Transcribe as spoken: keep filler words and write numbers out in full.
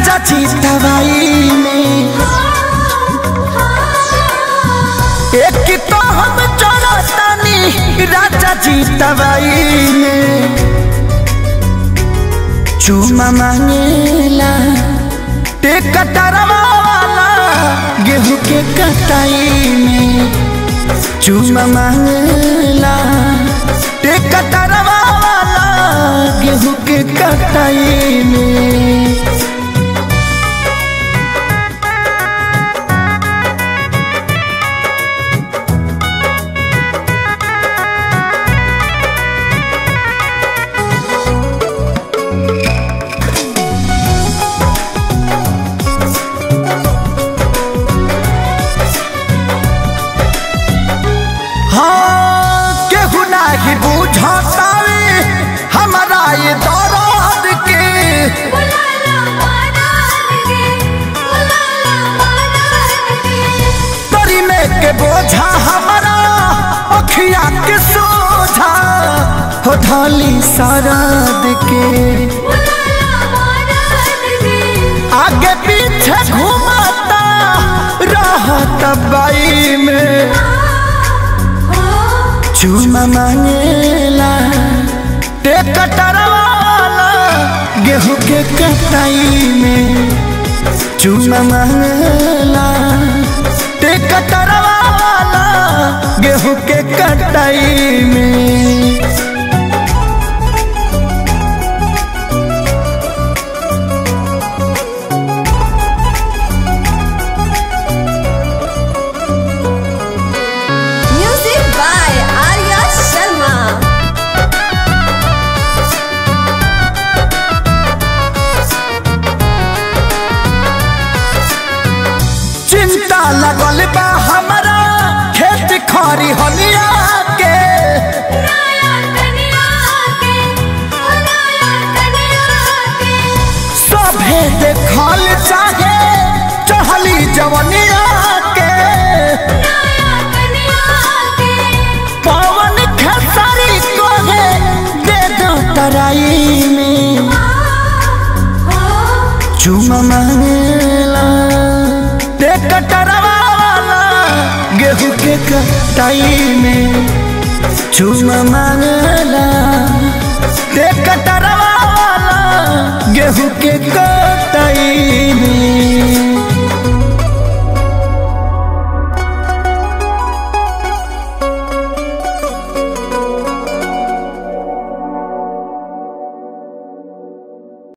राजा जी दवाई में एक तो हम चलतानी राजा जी दवाई में चूमा मांगेला टेकटरवा वाला गेहूं के कटाई में चूमा मांगेला टेकटरवा वाला गेहूं के कटाई में। हमारा ये दौरान के तरी में के बोझा हमारा अखिया के सोझा हो ढाली सरद के आगे पीछे घूमता रहत बाई में चूमा मांगेला टेकटरवा वाला गेहूं के कटाई में चूमा मांगेला टेकटरवा वाला गेहूं के कटाई में। चिंता लगल बा हमारा खेत खरी हलिया के सभे देखल चाहे चढ़ली जवनिया के पवन खेसारी को है दे दो तराई में चूमा मांगेला टेकटरवा वाला गेहूं के कटाई में चूमा मांगेला टेकटरवा वाला गेहूं के